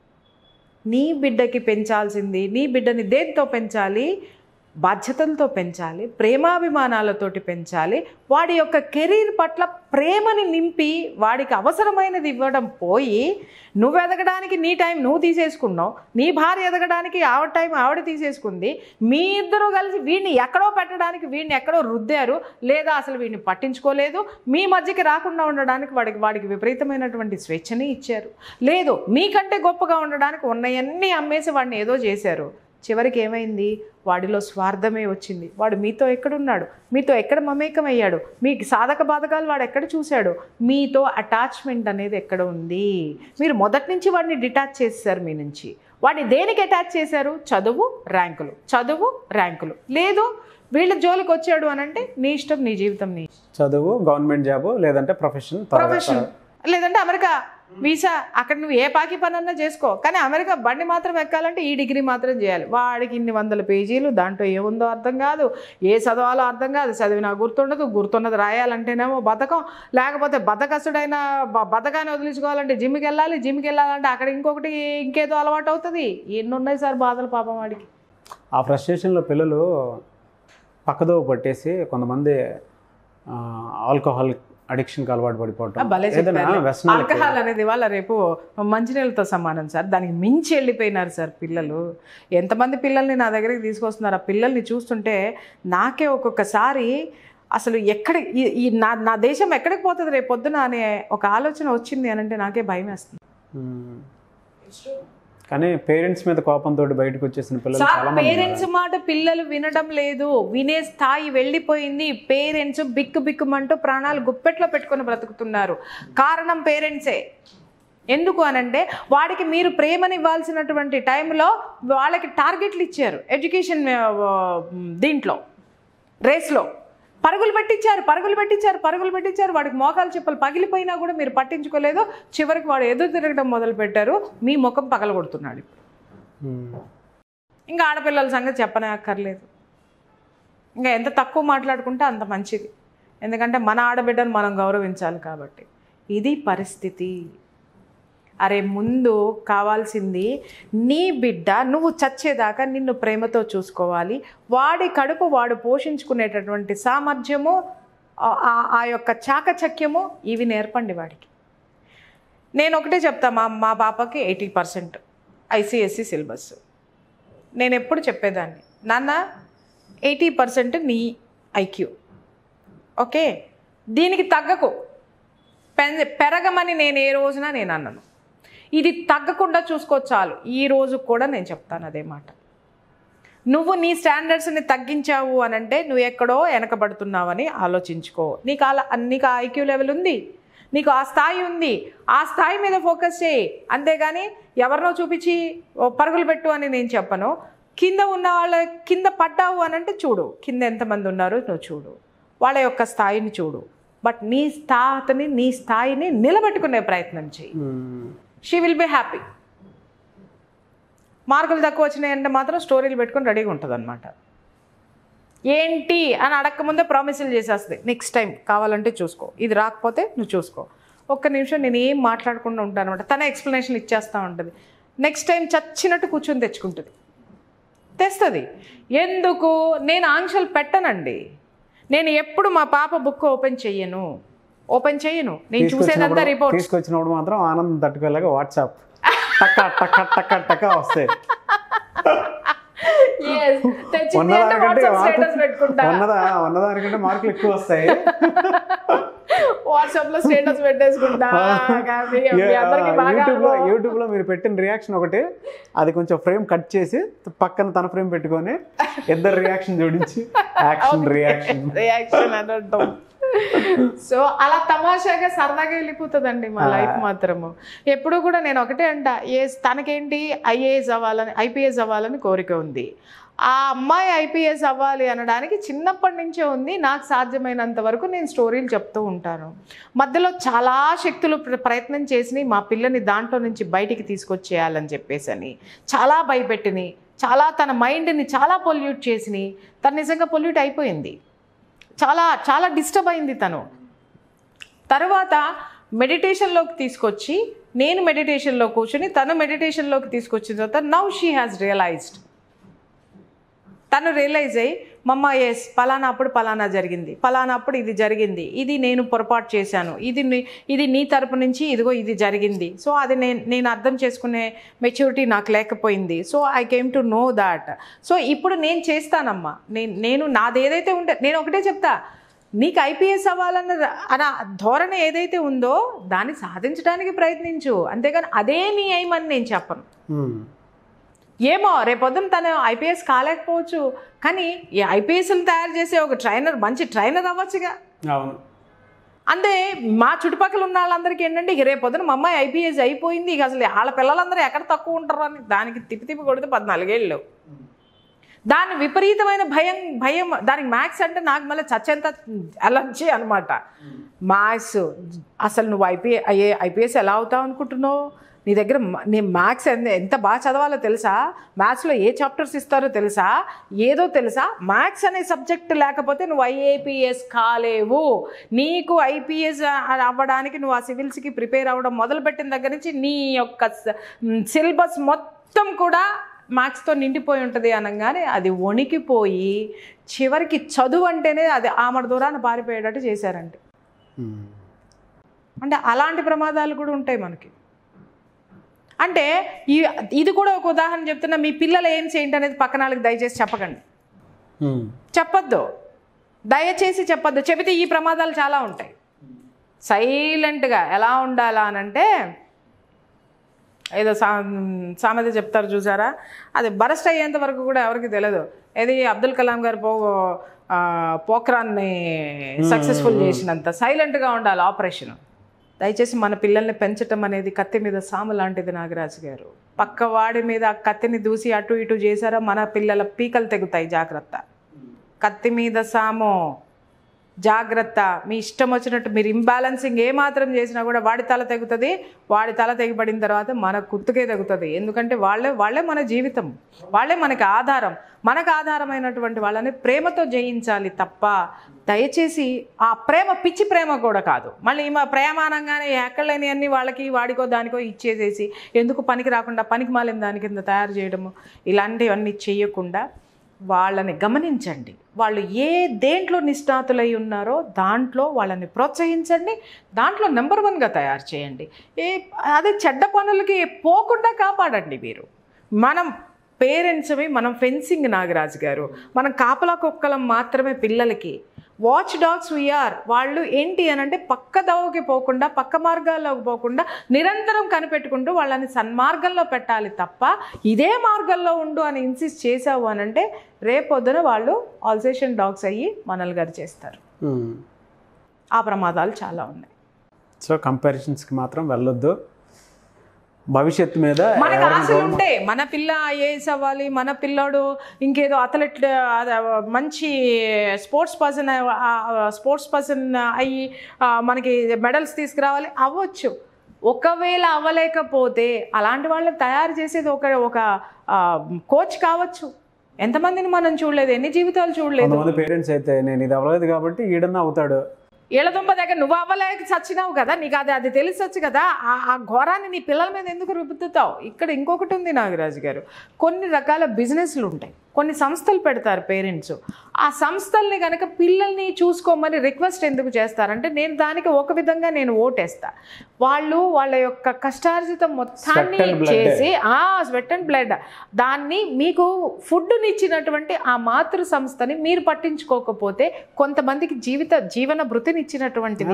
నీ బిడ్డకి పెంచాల్సింది, నీ బిడ్డని దేంతో పెంచాలి? బాధ్యతలతో పెంచాలి, ప్రేమాభిమానాలతోటి పెంచాలి, వాడి యొక్క కెరీర్ పట్ల ప్రేమని నింపి వాడికి అవసరమైనది ఇవ్వడం పోయి నువ్వు ఎదగడానికి నీ టైం నువ్వు తీసేసుకున్నావు, నీ భార్య ఎదగడానికి ఆవిడ టైం ఆవిడ తీసేసుకుంది, మీ ఇద్దరు కలిసి వీడిని ఎక్కడో పెట్టడానికి వీడిని ఎక్కడో రుద్దారు, లేదా అసలు వీడిని పట్టించుకోలేదు, మీ మధ్యకి రాకుండా ఉండడానికి వాడికి వాడికి విపరీతమైనటువంటి స్వేచ్ఛని ఇచ్చారు, లేదు మీకంటే గొప్పగా ఉండడానికి ఉన్నవన్నీ అమ్మేసి వాడిని ఏదో చేశారు. చివరికి ఏమైంది? వాడిలో స్వార్థమే వచ్చింది. వాడు మీతో ఎక్కడున్నాడు, మీతో ఎక్కడ మమేకమయ్యాడు, మీకు సాధక బాధకాలు వాడు ఎక్కడ చూశాడు, మీతో అటాచ్మెంట్ అనేది ఎక్కడ ఉంది? మీరు మొదటి నుంచి వాడిని డిటాచ్ చేశారు మీ నుంచి. వాడిని దేనికి అటాచ్ చేశారు? చదువు ర్యాంకులు, చదువు ర్యాంకులు. లేదు వీళ్ళ జోలికి వచ్చాడు అని అంటే నీ ఇష్టం, నీ జీవితం, నీ చదువు, గవర్నమెంట్ జాబు, లేదంటే ప్రొఫెషన్ ప్రొఫెషన్, లేదంటే అమెరికా వీసా, అక్కడ నువ్వు ఏ పాకి పని అన్నా చేసుకో, కానీ అమెరికా బండి మాత్రం ఎక్కాలంటే ఈ డిగ్రీ మాత్రం చేయాలి. వాడికి ఇన్ని వందల పేజీలు, దాంట్లో ఏముందో అర్థం కాదు, ఏ చదవాలో అర్థం కాదు, చదివినా గుర్తుండదు, గుర్తున్నది రాయాలంటేనేమో బద్ధకం, లేకపోతే బద్ధకస్తుడైన బద్ధకాన్ని వదిలించుకోవాలంటే జిమ్కి వెళ్ళాలి, జిమ్కి వెళ్ళాలంటే అక్కడ ఇంకొకటి ఇంకేదో అలవాటు అవుతుంది. ఎన్ని ఉన్నాయి సార్ బాధలు పాపం వాడికి. ఆ ఫ్రస్ట్రేషన్లో పిల్లలు పక్కదోవ పట్టేసి కొంతమంది ఆల్కహాల్ అడిక్షన్కి అలవాటు పడిపోవటం, ఆల్కహాల్ అనేది వాళ్ళ రేపు మంచినీళ్ళతో సమానం సార్. దానికి మించి వెళ్ళిపోయినారు సార్ పిల్లలు. ఎంతమంది పిల్లల్ని నా దగ్గరికి తీసుకొస్తున్నారు, ఆ పిల్లల్ని చూస్తుంటే నాకే ఒక్కొక్కసారి అసలు ఎక్కడ ఈ నా నా దేశం ఎక్కడికి పోతుంది రేపు పొద్దున అనే ఒక ఆలోచన వచ్చింది అని అంటే నాకే భయం వేస్తుంది. కానీ పేరెంట్స్ మీద కోపంతో బయటకు వచ్చేసిన పిల్లలు, పేరెంట్స్ మాట పిల్లలు వినడం లేదు, వినే స్థాయి వెళ్ళిపోయింది. పేరెంట్స్ బిక్కు బిక్కుమంటూ ప్రాణాలు గుప్పెట్లో పెట్టుకొని బ్రతుకుతున్నారు. కారణం పేరెంట్సే. ఎందుకు అనంటే వాడికి మీరు ప్రేమనివ్వాల్సినటువంటి టైంలో వాళ్ళకి టార్గెట్లు ఇచ్చారు. ఎడ్యుకేషన్ దీంట్లో రేస్లో పరుగులు పెట్టించారు పరుగులు పెట్టించారు పరుగులు పెట్టించారు వాడికి మోకాలు చెప్పులు పగిలిపోయినా కూడా మీరు పట్టించుకోలేదు. చివరికి వాడు ఎదురు తిరగడం మొదలు పెట్టారు, మీ ముఖం పగలగొడుతున్నాడు. ఇంకా ఆడపిల్లల సంగతి చెప్పనే అక్కర్లేదు. ఇంకా ఎంత తక్కువ మాట్లాడుకుంటే అంత మంచిది, ఎందుకంటే మన ఆడబిడ్డను మనం గౌరవించాలి కాబట్టి. ఇది పరిస్థితి. అరే ముందు కావాల్సింది నీ బిడ్డ నువ్వు చచ్చేదాకా నిన్ను ప్రేమతో చూసుకోవాలి, వాడి కడుపు వాడు పోషించుకునేటటువంటి సామర్థ్యము, ఆ యొక్క చాకచక్యము ఇవి నేర్పండి వాడికి. నేను ఒకటే చెప్తా, మా మా పాపకి ఎయిటీ పర్సెంట్ ఐసిఎస్సి సిలబస్. నేను ఎప్పుడు చెప్పేదాన్ని, నాన్న ఎయిటీ పర్సెంట్ నీ ఐక్యూ, ఓకే, దీనికి తగ్గకు, పెరగమని నేను ఏ రోజున నేను అన్నాను. ఇది తగ్గకుండా చూసుకో చాలు. ఈ రోజు కూడా నేను చెప్తాను అదే మాట. నువ్వు నీ స్టాండర్డ్స్ని తగ్గించావు అని అంటే నువ్వు ఎక్కడో వెనకబడుతున్నావని ఆలోచించుకో. నీకు అలా నీకు ఆ ఐక్యూ లెవెల్ ఉంది, నీకు ఆ స్థాయి ఉంది, ఆ స్థాయి మీద ఫోకస్ చేయి. అంతేగాని ఎవరినో చూపించి పరుగులు పెట్టు అని నేను చెప్పను. కింద ఉన్న వాళ్ళ కింద పడ్డావు అని అంటే చూడు, కింద ఎంతమంది ఉన్నారు నువ్వు చూడు, వాళ్ళ యొక్క స్థాయిని చూడు. బట్ నీ స్థాయిని నీ స్థాయిని నిలబెట్టుకునే ప్రయత్నం చేయి. She will be happy. మార్కులు తక్కువ వచ్చినాయంటే మాత్రం స్టోరీలు పెట్టుకొని రెడీగా ఉంటుంది అనమాట. ఏంటి అని అడగకముందే ప్రామిసులు చేసేస్తుంది, నెక్స్ట్ టైం కావాలంటే చూసుకో, ఇది రాకపోతే నువ్వు చూసుకో. ఒక్క నిమిషం నేను ఏం మాట్లాడకుండా ఉంటాను అనమాట. తన ఎక్స్ప్లెనేషన్ ఇచ్చేస్తూ ఉంటుంది. నెక్స్ట్ టైం చచ్చినట్టు కూర్చొని తెచ్చుకుంటుంది, తెస్తుంది. ఎందుకు నేను ఆంక్షలు పెట్టనండి. నేను ఎప్పుడు మా పాప బుక్ ఓపెన్ చెయ్యను, ఓపెన్ చెయ్యను. నేను చూసేదంతా రిపోర్ట్. తీసుకొచ్చినప్పుడు మాత్రం ఆనందం తట్టుకోలేక వాట్సాప్ టక్క టక్క టక్క టక్క వస్తాయి. ఉన్నదానికంటే మార్కులు ఎక్కువ వస్తాయి. వాట్సాప్ లో స్టేటస్ పెట్టేసుకుంటా. యూట్యూబ్ లో యూట్యూబ్ లో మీరు పెట్టిన రియాక్షన్ ఒకటి, అది కొంచెం ఫ్రేమ్ కట్ చేసి పక్కన తన ఫ్రేమ్ పెట్టుకొని ఇద్దరు రియాక్షన్ జోడించి యాక్షన్ రియాక్షన్ రియాక్షన్ అని అంటాం. సో అలా తమాషాగా సరదాగా వెళ్ళిపోతుందండి మా లైఫ్ మాత్రము. ఎప్పుడు కూడా నేను ఒకటే అంట, ఏ తనకేంటి ఐఏఎస్ అవ్వాలని ఐపీఎస్ అవ్వాలని కోరిక ఉంది. ఆ అమ్మాయి ఐపీఎస్ అవ్వాలి అనడానికి చిన్నప్పటి నుంచే ఉంది. నాకు సాధ్యమైనంత వరకు నేను స్టోరీలు చెప్తూ ఉంటాను. మధ్యలో చాలా శక్తులు ప్రయత్నం చేసి మా పిల్లని దాంట్లో నుంచి బయటికి తీసుకొచ్చేయాలని చెప్పేసి అని చాలా భయపెట్టిని, చాలా తన మైండ్ని చాలా పొల్యూట్ చేసిని. తను నిజంగా పొల్యూట్ అయిపోయింది, చాలా చాలా డిస్టర్బ్ అయింది తను. తర్వాత మెడిటేషన్లోకి తీసుకొచ్చి నేను మెడిటేషన్లో కూర్చొని తను మెడిటేషన్లోకి తీసుకొచ్చిన తర్వాత నౌ షీ హ్యాస్ రియలైజ్డ్. తను రియలైజ్ అయ్యి మమ్మ ఎస్ పలానా అప్పుడు పలానా జరిగింది, పలానా అప్పుడు ఇది జరిగింది, ఇది నేను పొరపాటు చేశాను, ఇది ఇది నీ తరపు నుంచి ఇదిగో ఇది జరిగింది. సో అది నేను నేను అర్థం చేసుకునే మెచ్యూరిటీ నాకు లేకపోయింది. So I came to know that. So ఇప్పుడు నేను చేస్తానమ్మా, నేను నేను నాది ఏదైతే ఉంటే నేను ఒకటే చెప్తా, నీకు ఐపీఎస్ అవ్వాలన్న అన్న ధోరణి ఏదైతే ఉందో దాన్ని సాధించడానికి ప్రయత్నించు, అంతేగాని అదే నీ ఎయిమని నేను చెప్పను. ఏమో రేపొద్దున తను ఐపీఎస్ కాలేకపోవచ్చు, కానీ ఈ ఐపీఎస్లు తయారు చేసే ఒక ట్రైనర్ మంచి ట్రైనర్ అవ్వచ్చుగా. అవును. అంటే మా చుట్టుపక్కల ఉన్న వాళ్ళందరికీ ఏంటంటే ఇక రేపొద్దున మా అమ్మాయి ఐపీఎస్ అయిపోయింది, ఇక అసలు వాళ్ళ పిల్లలందరూ ఎక్కడ తక్కువ ఉంటారు అని దానికి తిప్పి తిప్పి కొడితే పద్నాలుగేళ్ళు. దాని విపరీతమైన భయం భయం దానికి మ్యాథ్స్ అంటే నాకు మళ్ళీ చచ్చేంత అలర్జీ అనమాట. మ్యాథ్స్ అసలు నువ్వు ఐపీఏ అయ్యే ఐపీఎస్ ఎలా అవుతావు అనుకుంటున్నావు? నీ దగ్గర నీ మ్యాథ్స్ ఎంత బాగా చదవాలో తెలుసా, మ్యాథ్స్లో ఏ చాప్టర్స్ ఇస్తారో తెలుసా, ఏదో తెలుసా? మ్యాథ్స్ అనే సబ్జెక్ట్ లేకపోతే నువ్వు ఐఏపీఎస్ కాలేవు. నీకు ఐపీఎస్ అవ్వడానికి నువ్వు ఆ సివిల్స్కి ప్రిపేర్ అవ్వడం మొదలుపెట్టిన దగ్గర నుంచి నీ యొక్క సిలబస్ మొత్తం కూడా మ్యాథ్స్తో నిండిపోయి ఉంటుంది అనగానే అది వణికిపోయి చివరికి చదువు అంటేనే అది ఆమడ దూరాన్ని పారిపోయేటట్టు చేశారంటే. అంటే అలాంటి ప్రమాదాలు కూడా ఉంటాయి మనకి. అంటే ఈ ఇది కూడా ఒక ఉదాహరణ చెప్తున్నా, మీ పిల్లలు ఏం చేయండి అనేది పక్కన వాళ్ళకి దయచేసి చెప్పకండి, చెప్పొద్దు, దయచేసి చెప్పొద్దు. చెబితే ఈ ప్రమాదాలు చాలా ఉంటాయి. సైలెంట్గా ఎలా ఉండాలా అనంటే ఏదో సా సామెత చెప్తారు చూసారా, అది బరస్ట్ అయ్యేంత వరకు కూడా ఎవరికి తెలియదు. ఏది అబ్దుల్ కలాం గారు పో పోఖ్రాన్ని సక్సెస్ఫుల్ చేసినంత సైలెంట్గా ఉండాలి ఆపరేషన్. దయచేసి మన పిల్లల్ని పెంచటం అనేది కత్తి మీద సాము లాంటిది నాగరాజు గారు. పక్కవాడి మీద కత్తిని దూసి అటు ఇటు చేశారా మన పిల్లల పీకలు తెగుతాయి, జాగ్రత్త. కత్తి మీద సాము, జాగ్రత్త. మీ ఇష్టం వచ్చినట్టు మీరు ఇంబ్యాలెన్సింగ్ ఏమాత్రం చేసినా కూడా వాడి తల తెగుతుంది. వాడి తల తెగిపడిన తర్వాత మన కుత్తుకే తెగుతుంది. ఎందుకంటే వాళ్ళే వాళ్ళే మన జీవితం, వాళ్ళే మనకి ఆధారం. మనకు ఆధారమైనటువంటి వాళ్ళని ప్రేమతో జయించాలి తప్ప దయచేసి ఆ ప్రేమ పిచ్చి ప్రేమ కూడా కాదు. మళ్ళీ మా ప్రేమానంగానే ఎక్కడలేని అన్ని వాళ్ళకి వాడికో దానికో ఇచ్చేసేసి ఎందుకు పనికి రాకుండా పనికి మాలిన దాని కింద తయారు చేయడము, ఇలాంటివన్నీ చేయకుండా వాళ్ళని గమనించండి. వాళ్ళు ఏ దేంట్లో నిష్ణాతులై ఉన్నారో దాంట్లో వాళ్ళని ప్రోత్సహించండి, దాంట్లో నెంబర్ వన్గా తయారు చేయండి. ఏ అదే చెడ్డ పనులకి పోకుండా కాపాడండి. మీరు మనం పేరెంట్స్వి, మనం ఫెన్సింగ్ నాగరాజు గారు, మనం కాపలా కుక్కలం మాత్రమే పిల్లలకి. Watch dogs we are. వాళ్ళు ఏంటి అని అంటే పక్క దవకి పోకుండా పక్క మార్గాల్లోకి పోకుండా నిరంతరం కనిపెట్టుకుంటూ వాళ్ళని సన్మార్గంలో పెట్టాలి తప్ప ఇదే మార్గంలో ఉండు అని ఇన్సిస్ట్ చేసావు అని అంటే రేపొద్దున వాళ్ళు ఆల్సేషన్ డాగ్స్ అయ్యి మనల్ని గారు చేస్తారు. ఆ ప్రమాదాలు చాలా ఉన్నాయి. సో కంపారిజన్స్కి మాత్రం వెళ్ళొద్దు. భవిష్యత్తు మీద మనకు ఆశలు ఉంటాయి. మన పిల్ల ఐఏఎస్ అవ్వాలి, మన పిల్లోడు ఇంకేదో అథ్లెట్ మంచి స్పోర్ట్స్ పర్సన్ స్పోర్ట్స్ పర్సన్ అయ్యి మనకి మెడల్స్ తీసుకురావాలి, అవ్వచ్చు. ఒకవేళ అవ్వలేకపోతే అలాంటి వాళ్ళని తయారు చేసేది ఒక ఒక కోచ్ కావచ్చు. ఎంతమందిని మనం చూడలేదు, ఎన్ని జీవితాలు చూడలేదు. పేరెంట్స్ అయితే నేను ఇది అవ్వలేదు కాబట్టి ఈడన్నా అవుతాడు. ఏళ్ళదుంప దగ్గర నువ్వు అవ్వలేక చచ్చినావు కదా, నీకు అది అది తెలిసొచ్చు కదా. ఆ ఘోరాన్ని నీ పిల్లల మీద ఎందుకు రుబ్బుతావు? ఇక్కడ ఇంకొకటి ఉంది నాగరాజు గారు, కొన్ని రకాల బిజినెస్లు ఉంటాయి, కొన్ని సంస్థలు పెడతారు పేరెంట్స్. ఆ సంస్థల్ని కనుక పిల్లల్ని చూసుకోమని రిక్వెస్ట్ ఎందుకు చేస్తారంటే నేను దానికి ఒక విధంగా నేను ఓటేస్తా. వాళ్ళు వాళ్ళ యొక్క కష్టార్జితం మొత్తాన్ని చేసి ఆ స్వెట్ అండ్ బ్లడ్ దాన్ని మీకు ఫుడ్ని ఇచ్చినటువంటి ఆ మాతృ సంస్థని మీరు పట్టించుకోకపోతే కొంతమందికి జీవిత జీవన భృతిని ఇచ్చినటువంటిది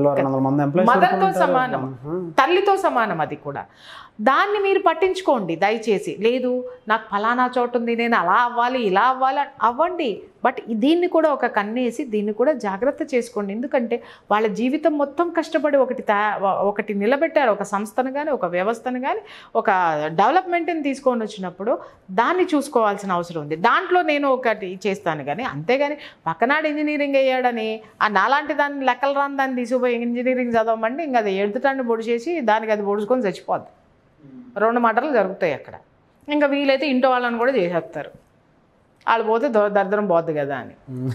మదర్తో సమానం, తల్లితో సమానం. అది కూడా దాన్ని మీరు పట్టించుకోండి దయచేసి. లేదు నాకు ఫలానా చోటు ఉంది, నేను అలా అవ్వాలి ఇలా అవ్వాలి, అవ్వండి. బట్ దీన్ని కూడా ఒక కన్నేసి దీన్ని కూడా జాగ్రత్త చేసుకోండి. ఎందుకంటే వాళ్ళ జీవితం మొత్తం కష్టపడి ఒకటి ఒకటి నిలబెట్టారు, ఒక సంస్థను కానీ ఒక వ్యవస్థను కానీ ఒక డెవలప్మెంట్ని తీసుకొని వచ్చినప్పుడు దాన్ని చూసుకోవాల్సిన అవసరం ఉంది. దాంట్లో నేను ఒకటి చేస్తాను కానీ అంతేగాని పక్కనాడు ఇంజనీరింగ్ అయ్యాడని ఆ నాలాంటి దాన్ని లెక్కలు రాని దాన్ని తీసుకుపోయి ఇంజనీరింగ్ చదవమండి ఇంకా అది ఎడుతుటాన్ని పొడిచేసి దానికి అది పొడుచుకొని చచ్చిపోద్ది. రెండు మాటలు జరుగుతాయి అక్కడ. ఇంకా వీలైతే ఇంట్లో వాళ్ళని కూడా చేసేస్తారు, వాళ్ళు పోతే దరిద్రం పోద్ది కదా అని.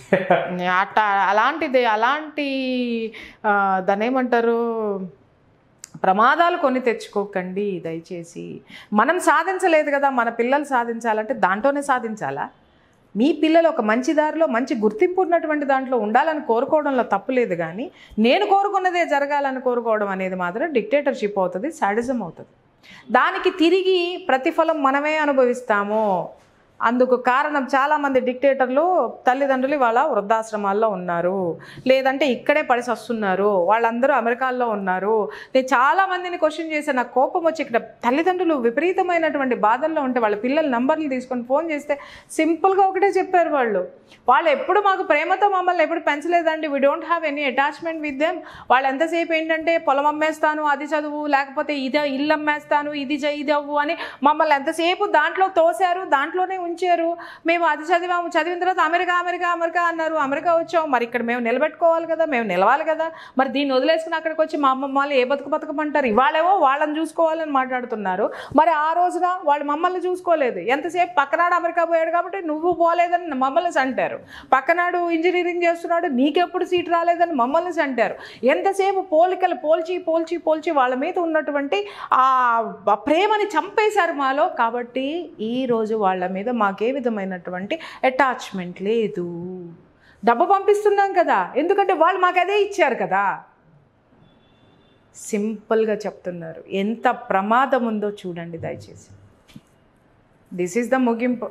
అట్ట అలాంటిది అలాంటి దాన్ని ఏమంటారు ప్రమాదాలు కొని తెచ్చుకోకండి దయచేసి. మనం సాధించలేదు కదా, మన పిల్లలు సాధించాలంటే దాంట్లోనే సాధించాలా? మీ పిల్లలు ఒక మంచి దారిలో మంచి గుర్తింపు ఉన్నటువంటి దాంట్లో ఉండాలని కోరుకోవడంలో తప్పులేదు. కానీ నేను కోరుకున్నదే జరగాలని కోరుకోవడం అనేది మాత్రం డిక్టేటర్షిప్ అవుతుంది, సాడిజం అవుతుంది. దానికి తిరిగి ప్రతిఫలం మనమే అనుభవిస్తాము. అందుకు కారణం చాలామంది డిక్టేటర్లు తల్లిదండ్రులు వాళ్ళ వృద్ధాశ్రమాల్లో ఉన్నారు, లేదంటే ఇక్కడే పడిసి వస్తున్నారు, వాళ్ళందరూ అమెరికాల్లో ఉన్నారు. నేను చాలామందిని క్వశ్చన్ చేశాను, నాకు కోపం వచ్చి ఇక్కడ తల్లిదండ్రులు విపరీతమైనటువంటి బాధల్లో ఉంటే వాళ్ళ పిల్లల నంబర్లు తీసుకొని ఫోన్ చేస్తే సింపుల్గా ఒకటే చెప్పారు వాళ్ళు. వాళ్ళు ఎప్పుడు మాకు ప్రేమతో మమ్మల్ని ఎప్పుడు పెంచలేదండి, we don't have any attachment with them. వాళ్ళు ఎంతసేపు ఏంటంటే పొలం అమ్మేస్తాను అది చదువు, లేకపోతే ఇదే ఇల్లు అమ్మేస్తాను ఇది ఇది అవ్వు అని మమ్మల్ని ఎంతసేపు దాంట్లో తోశారు, దాంట్లోనే ఉంచారు. మేము అది చదివాము, చదివిన తర్వాత అమెరికా అమెరికా అమెరికా అన్నారు, అమెరికా వచ్చాము. మరి ఇక్కడ మేము నిలబెట్టుకోవాలి కదా, మేము నిలవాలి కదా. మరి దీన్ని వదిలేసుకుని అక్కడికి వచ్చి మా అమ్మమ్మ వాళ్ళు ఏ బతుకు బతుకమంటారు. ఇవాళేమో వాళ్ళని చూసుకోవాలని మాట్లాడుతున్నారు, మరి ఆ రోజున వాళ్ళు మమ్మల్ని చూసుకోలేదు. ఎంతసేపు పక్కనాడు అమెరికా పోయాడు కాబట్టి నువ్వు పోలేదని మమ్మల్ని అంటారు, పక్కనాడు ఇంజనీరింగ్ చేస్తున్నాడు నీకెప్పుడు సీట్ రాలేదని మమ్మల్ని అంటారు. ఎంతసేపు పోలికలు పోల్చి పోల్చి పోల్చి వాళ్ళ మీద ఉన్నటువంటి ఆ ప్రేమని చంపేశారు మాలో. కాబట్టి ఈరోజు వాళ్ళ మీద మాకే విధమైనటువంటి అటాచ్మెంట్ లేదు. డబ్బు పంపిస్తున్నాం కదా, ఎందుకంటే వాళ్ళు మాకు అదే ఇచ్చారు కదా. సింపుల్గా చెప్తున్నారు, ఎంత ప్రమాదం ఉందో చూడండి దయచేసి. దిస్ ఈజ్ ద ముగింపు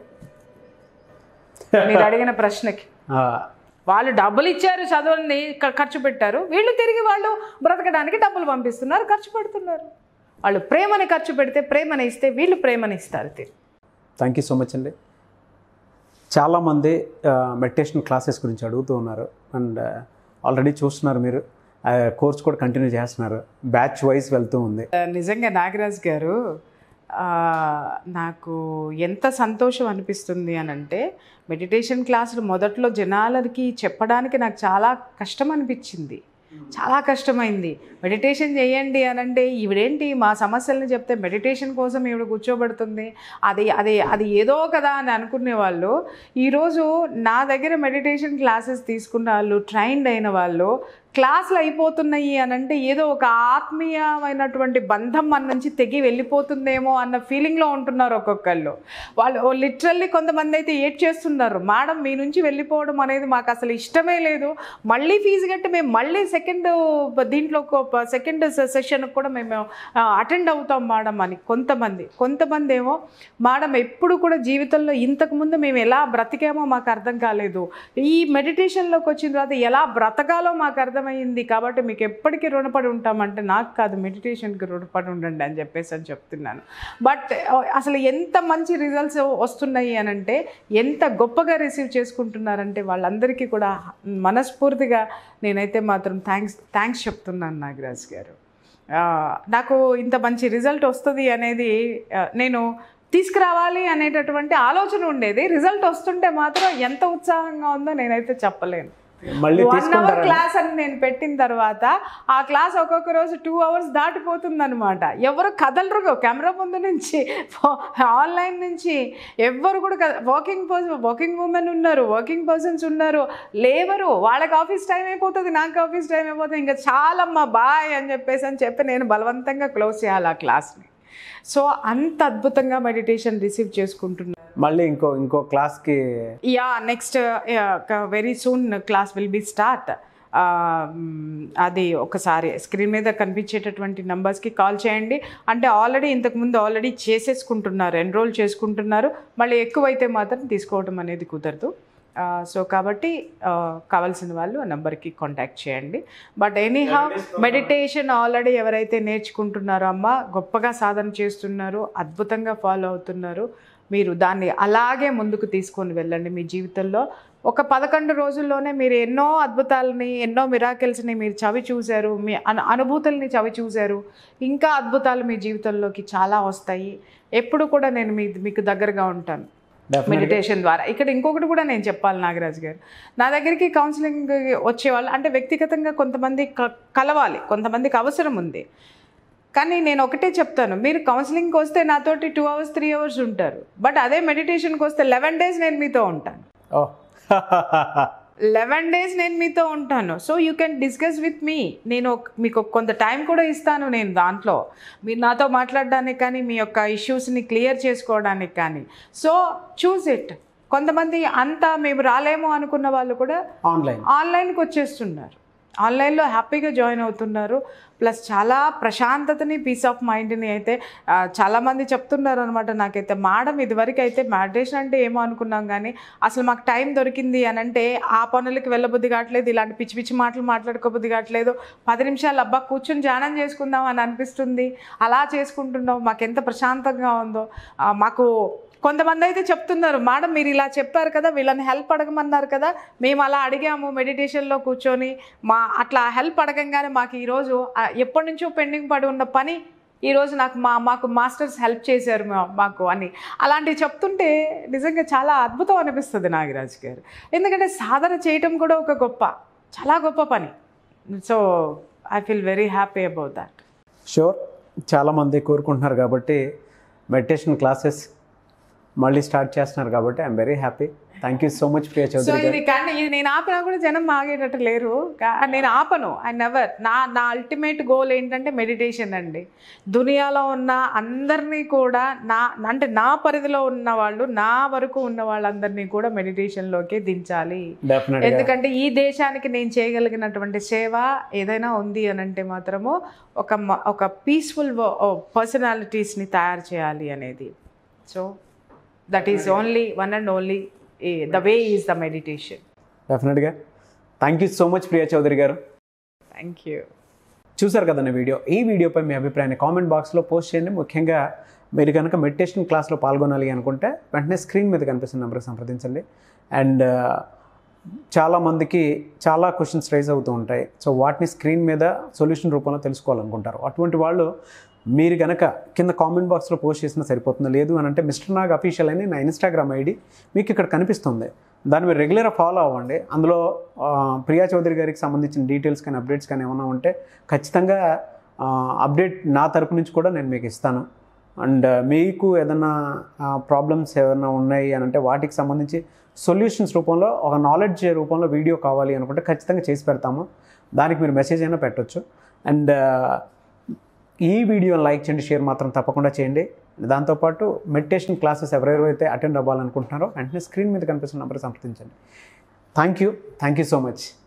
మీరు అడిగిన ప్రశ్నకి. వాళ్ళు డబ్బులు ఇచ్చారు, చదువుని ఖర్చు పెట్టారు, వీళ్ళు తిరిగి వాళ్ళు బ్రతకడానికి డబ్బులు పంపిస్తున్నారు, ఖర్చు పెడుతున్నారు. వాళ్ళు ప్రేమని ఖర్చు పెడితే ప్రేమని ఇస్తే వీళ్ళు ప్రేమని ఇస్తారు. థ్యాంక్ యూ సో మచ్ అండి. చాలామంది మెడిటేషన్ క్లాసెస్ గురించి అడుగుతూ ఉన్నారు అండ్ ఆల్రెడీ చూస్తున్నారు, మీరు కోర్స్ కూడా కంటిన్యూ చేస్తున్నారు, బ్యాచ్ వైజ్ వెళ్తూ ఉంది. నిజంగా నాగరాజ్ గారు నాకు ఎంత సంతోషం అనిపిస్తుంది అని అంటే, మెడిటేషన్ క్లాసులు మొదట్లో జనాలకి చెప్పడానికి నాకు చాలా కష్టం అనిపించింది, చాలా కష్టమైంది. మెడిటేషన్ చేయండి అని అంటే ఈవిడేంటి మా సమస్యలను చెప్తే మెడిటేషన్ కోసం ఈవిడ కూర్చోబెడుతుంది, అది అది అది ఏదో కదా అని అనుకునే వాళ్ళు ఈరోజు నా దగ్గర మెడిటేషన్ క్లాసెస్ తీసుకున్న వాళ్ళు, ట్రైన్డ్ అయిన వాళ్ళు, క్లాసులు అయిపోతున్నాయి అని అంటే ఏదో ఒక ఆత్మీయమైనటువంటి బంధం మన నుంచి తెగి వెళ్ళిపోతుందేమో అన్న ఫీలింగ్లో ఉంటున్నారు ఒక్కొక్కళ్ళు. వాళ్ళు లిటరల్లీ కొంతమంది అయితే ఏడ్ చేస్తున్నారు, మేడం మీ నుంచి వెళ్ళిపోవడం అనేది మాకు అసలు ఇష్టమే లేదు, మళ్ళీ ఫీజు కట్టి మేము మళ్ళీ సెకండ్ దీంట్లో సెకండ్ సెషన్ కూడా మేము అటెండ్ అవుతాం మేడం అని కొంతమంది. కొంతమంది ఏమో మేడం ఎప్పుడు కూడా జీవితంలో ఇంతకుముందు మేము ఎలా బ్రతికామో మాకు అర్థం కాలేదు, ఈ మెడిటేషన్లోకి వచ్చిన తర్వాత ఎలా బ్రతకాలో మాకు అర్థం అయింది, కాబట్టి మీకు ఎప్పటికీ రుణపడి ఉంటామంటే నాకు కాదు మెడిటేషన్కి రుణపడి ఉండండి అని చెప్పేసి అని చెప్తున్నాను. బట్ అసలు ఎంత మంచి రిజల్ట్స్ వస్తున్నాయి అని అంటే, ఎంత గొప్పగా రిసీవ్ చేసుకుంటున్నారంటే వాళ్ళందరికీ కూడా మనస్ఫూర్తిగా నేనైతే మాత్రం థ్యాంక్స్ థ్యాంక్స్ చెప్తున్నాను నాగరాజ్ గారు. నాకు ఇంత మంచి రిజల్ట్ వస్తుంది అనేది నేను తీసుకురావాలి అనేటటువంటి ఆలోచన ఉండేది, రిజల్ట్ వస్తుంటే మాత్రం ఎంత ఉత్సాహంగా ఉందో నేనైతే చెప్పలేను. వన్ అవర్ క్లాస్ అని నేను పెట్టిన తర్వాత ఆ క్లాస్ ఒక్కొక్క రోజు టూ అవర్స్ దాటిపోతుంది అనమాట. ఎవరు కదలరు కెమెరా ముందు నుంచి, ఆన్లైన్ నుంచి ఎవ్వరు కూడా. వర్కింగ్ పర్సన్ వర్కింగ్ ఉమెన్ ఉన్నారు, వర్కింగ్ పర్సన్స్ ఉన్నారు, లేబరు, వాళ్ళకి ఆఫీస్ టైం అయిపోతుంది, నాకు ఆఫీస్ టైం అయిపోతుంది, ఇంకా చాలమ్మా బాయ్ అని చెప్పేసి అని చెప్పి నేను బలవంతంగా క్లోజ్ చేయాలి ఆ క్లాస్ని. సో అంత అద్భుతంగా మెడిటేషన్ రిసీవ్ చేసుకుంటున్నాను. మళ్ళీ ఇంకో ఇంకో క్లాస్కి yeah next very soon class will be start. అది ఒకసారి స్క్రీన్ మీద కనిపించేటటువంటి నెంబర్స్కి కాల్ చేయండి. అంటే ఆల్రెడీ ఇంతకుముందు ఆల్రెడీ చేసేసుకుంటున్నారు, ఎన్రోల్ చేసుకుంటున్నారు, మళ్ళీ ఎక్కువైతే మాత్రం తీసుకోవడం అనేది కుదరదు. సో కాబట్టి కావాల్సిన వాళ్ళు ఆ నెంబర్కి కాంటాక్ట్ చేయండి. బట్ ఎనీహౌ మెడిటేషన్ ఆల్రెడీ ఎవరైతే నేర్చుకుంటున్నారో అమ్మ, గొప్పగా సాధన చేస్తున్నారు, అద్భుతంగా ఫాలో అవుతున్నారు, మీరు దాన్ని అలాగే ముందుకు తీసుకొని వెళ్ళండి మీ జీవితంలో. ఒక పదకొండు రోజుల్లోనే మీరు ఎన్నో అద్భుతాలని, ఎన్నో మిరాకిల్స్ని మీరు చవి చూశారు, మీ అను అనుభూతుల్ని చవి చూశారు. ఇంకా అద్భుతాలు మీ జీవితంలోకి చాలా వస్తాయి. ఎప్పుడు కూడా నేను మీ మీకు దగ్గరగా ఉంటాను మెడిటేషన్ ద్వారా. ఇక్కడ ఇంకొకటి కూడా నేను చెప్పాలి నాగరాజ్ గారు, నా దగ్గరికి కౌన్సిలింగ్ వచ్చేవాళ్ళు అంటే వ్యక్తిగతంగా కొంతమంది కలవాలి, కొంతమందికి అవసరం ఉంది. కానీ నేను ఒకటే చెప్తాను, మీరు కౌన్సిలింగ్కి వస్తే నాతోటి టూ అవర్స్ త్రీ అవర్స్ ఉంటారు, బట్ అదే మెడిటేషన్కి వస్తే లెవెన్ డేస్ నేను మీతో ఉంటాను. లెవెన్ డేస్ నేను మీతో ఉంటాను. So you can discuss with me. నేను మీకు కొంత టైం కూడా ఇస్తాను నేను దాంట్లో, మీరు నాతో మాట్లాడడానికి కానీ, మీ యొక్క ఇష్యూస్ని క్లియర్ చేసుకోవడానికి కానీ. So choose it. కొంతమంది అంతా మేము రాలేమో అనుకున్న వాళ్ళు కూడా ఆన్లైన్ ఆన్లైన్కి వచ్చేస్తున్నారు, ఆన్లైన్లో హ్యాపీగా జాయిన్ అవుతున్నారు. ప్లస్ చాలా ప్రశాంతతని, పీస్ ఆఫ్ మైండ్ని అయితే చాలామంది చెప్తున్నారు అనమాట. నాకైతే మేడం ఇదివరకు అయితే మెడిటేషన్ అంటే ఏమో అనుకున్నాం, కానీ అసలు మాకు టైం దొరికింది అని అంటే ఆ పనులకి వెళ్ళబుద్ధి కావట్లేదు, ఇలాంటి పిచ్చి పిచ్చి మాటలు మాట్లాడుకోబుద్ధి కావట్లేదు, పది నిమిషాలు అబ్బా కూర్చొని ధ్యానం చేసుకుందాం అని అనిపిస్తుంది, అలా చేసుకుంటున్నాం, మాకు ఎంత ప్రశాంతంగా ఉందో. మాకు కొంతమంది అయితే చెప్తున్నారు, మేడం మీరు ఇలా చెప్పారు కదా, వీళ్ళని హెల్ప్ అడగమన్నారు కదా, మేము అలా అడిగాము మెడిటేషన్లో కూర్చొని, మా అట్లా హెల్ప్ అడగంగానే మాకు ఈరోజు ఎప్పటి నుంచో పెండింగ్ పడి ఉన్న పని ఈరోజు నాకు మా మాకు మాస్టర్స్ హెల్ప్ చేశారు మాకు అని అలాంటివి చెప్తుంటే నిజంగా చాలా అద్భుతం అనిపిస్తుంది నాగరాజ్ గారు. ఎందుకంటే సాధన చేయటం కూడా ఒక గొప్ప, చాలా గొప్ప పని. So I feel very happy about that. Sure, చాలామంది కోరుకుంటున్నారు కాబట్టి మెడిటేషన్ క్లాసెస్ మళ్ళీ స్టార్ట్ చేస్తున్నారు కాబట్టి I'm very happy. Thank you so much Priya Chaudhary. So ఇది కానీ ఇది నేను ఆపినా కూడా జనం ఆగేటట్టు లేరు, నేను ఆపను, ఐ నెవర్. నా నా అల్టిమేట్ గోల్ ఏంటంటే మెడిటేషన్ అండి. దునియాలో ఉన్న అందరినీ కూడా నా అంటే నా పరిధిలో ఉన్న వాళ్ళు, నా వరకు ఉన్న వాళ్ళందరినీ కూడా మెడిటేషన్లోకి దించాలి. ఎందుకంటే ఈ దేశానికి నేను చేయగలిగినటువంటి సేవ ఏదైనా ఉంది అని అంటే మాత్రము ఒక ఒక పీస్ఫుల్ పర్సనాలిటీస్ని తయారు చేయాలి అనేది. So that is only one and only the way is the meditation. డెఫినెట్గా. Thank you so much Priya Chaudhary garu. Thank you. చూసారు కదండి వీడియో. ఈ వీడియోపై మీ అభిప్రాయాన్ని కామెంట్ బాక్స్లో పోస్ట్ చేయండి. ముఖ్యంగా మీరు కనుక మెడిటేషన్ క్లాస్లో పాల్గొనాలి అనుకుంటే వెంటనే స్క్రీన్ మీద కనిపిస్తున్న నెంబర్కి సంప్రదించండి. అండ్ చాలామందికి చాలా క్వశ్చన్స్ రైజ్ అవుతూ ఉంటాయి. సో వాటిని స్క్రీన్ మీద సొల్యూషన్ రూపంలో తెలుసుకోవాలనుకుంటారు. అటువంటి వాళ్ళు మీరు కనుక కింద కామెంట్ బాక్స్లో పోస్ట్ చేసినా సరిపోతుంది. లేదు అని అంటే మిస్టర్ నాగ్ అఫీషియల్ అని నా ఇన్స్టాగ్రామ్ ఐడి మీకు ఇక్కడ కనిపిస్తుంది. దాన్ని మీరు రెగ్యులర్గా ఫాలో అవ్వండి. అందులో ప్రియా చౌదరి గారికి సంబంధించిన డీటెయిల్స్ కానీ అప్డేట్స్ కానీ ఏమైనా ఉంటే ఖచ్చితంగా అప్డేట్ నా తరపు నుంచి కూడా నేను మీకు ఇస్తాను. అండ్ మీకు ఏదైనా ప్రాబ్లమ్స్ ఏదైనా ఉన్నాయి అని అంటే వాటికి సంబంధించి సొల్యూషన్స్ రూపంలో ఒక నాలెడ్జ్ రూపంలో వీడియో కావాలి అనుకుంటే ఖచ్చితంగా చేసి పెడతాము. దానికి మీరు మెసేజ్ అయినా పెట్టవచ్చు. అండ్ ఈ వీడియోని లైక్ చేయండి, షేర్ మాత్రం తప్పకుండా చేయండి. దాంతోపాటు మెడిటేషన్ క్లాసెస్ ఎవరెవరైతే అటెండ్ అవ్వాలనుకుంటున్నారో వెంటనే స్క్రీన్ మీద కనిపిస్తున్న నెంబర్ సంప్రదించండి. Thank you thank you so much.